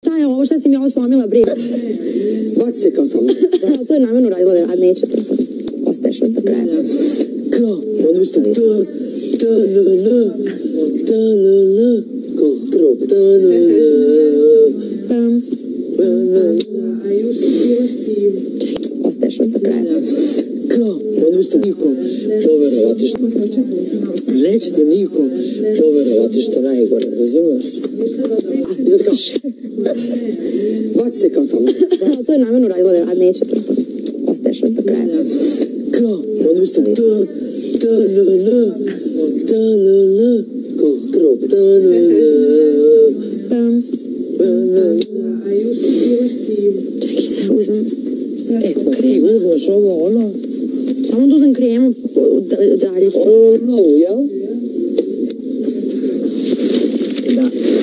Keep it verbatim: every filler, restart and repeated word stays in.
Šta je ovo, šta si mi ovo slomila, bre? Baci se kao tamo. Da, to je namjerno radila, a neće to. Ostaješ od do kraja. Kao, ono što ta, ta, na, na, ta, na, na, kao krop, ta, na, na, Pam. ta, na, na. Ostaješ od do kraja. Kao, ono što niko poverovati što... Nećete niko poverovati što najgore, razumiješ? I da kao... Baci se kao tamo. Da, to je namjerno radila, a neće to. Ostaješ od do kraja. Kao, ono što ta, ta, na, na, ta, na, na, kao krop, ta, na, na, Pam. ta, na, na. Čekaj da uzmem. E, pa ti uzmeš ovo, ono, Samo da uzmem kremu, dalje si. ono novu, jel? Da.